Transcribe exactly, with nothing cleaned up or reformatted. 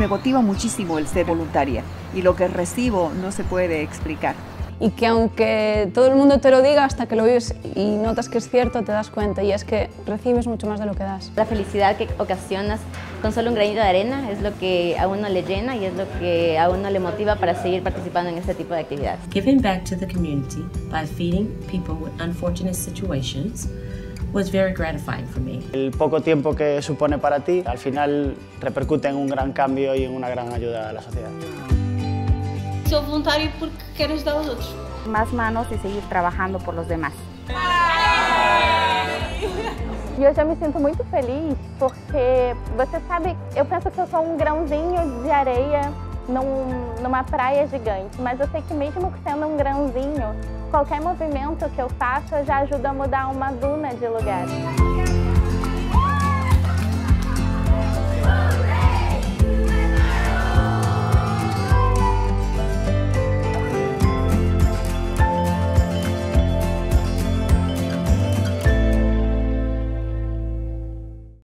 me motiva muchísimo el ser voluntaria y lo que recibo no se puede explicar. Y que aunque todo el mundo te lo diga, hasta que lo vives y notas que es cierto, te das cuenta, y es que recibes mucho más de lo que das. La felicidad que ocasionas con solo un granito de arena es lo que a uno le llena y es lo que a uno le motiva para seguir participando en este tipo de actividades. Giving back to the community by feeding people with unfortunate situations was very gratifying for me. El poco tiempo que supone para ti, al final repercute en un gran cambio y en una gran ayuda a la sociedad. Sou voluntário porque quero ajudar os outros. Más manos y seguir trabajando por los demás. E eu já me sinto muito feliz porque, você sabe, eu penso que eu sou um grãozinho de areia num, numa praia gigante, mas eu sei que mesmo sendo um grãozinho, qualquer movimento que eu faça já ajuda a mudar uma duna de lugar.